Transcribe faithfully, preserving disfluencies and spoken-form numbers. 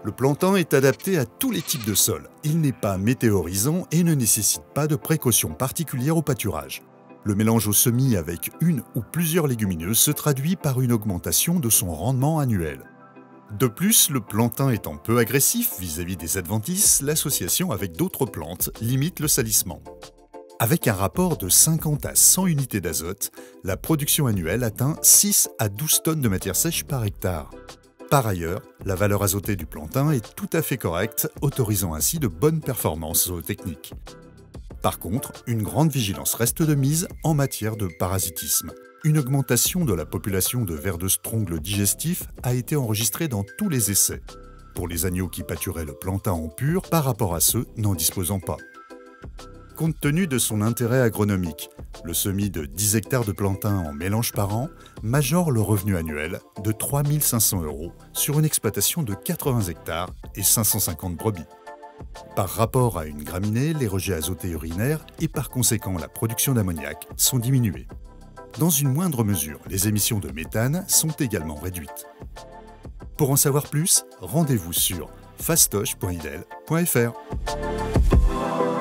Le plantain est adapté à tous les types de sols. Il n'est pas météorisant et ne nécessite pas de précautions particulières au pâturage. Le mélange au semis avec une ou plusieurs légumineuses se traduit par une augmentation de son rendement annuel. De plus, le plantain étant peu agressif vis-à-vis des adventices, l'association avec d'autres plantes limite le salissement. Avec un rapport de cinquante à cent unités d'azote, la production annuelle atteint six à douze tonnes de matière sèche par hectare. Par ailleurs, la valeur azotée du plantain est tout à fait correcte, autorisant ainsi de bonnes performances zootechniques. Par contre, une grande vigilance reste de mise en matière de parasitisme. Une augmentation de la population de vers de strongles digestifs a été enregistrée dans tous les essais, pour les agneaux qui pâturaient le plantain en pur par rapport à ceux n'en disposant pas. Compte tenu de son intérêt agronomique, le semis de dix hectares de plantain en mélange par an majore le revenu annuel de trois mille cinq cents euros sur une exploitation de quatre-vingts hectares et cinq cent cinquante brebis. Par rapport à une graminée, les rejets azotés urinaires et par conséquent la production d'ammoniac sont diminués. Dans une moindre mesure, les émissions de méthane sont également réduites. Pour en savoir plus, rendez-vous sur fastoche point idel point fr.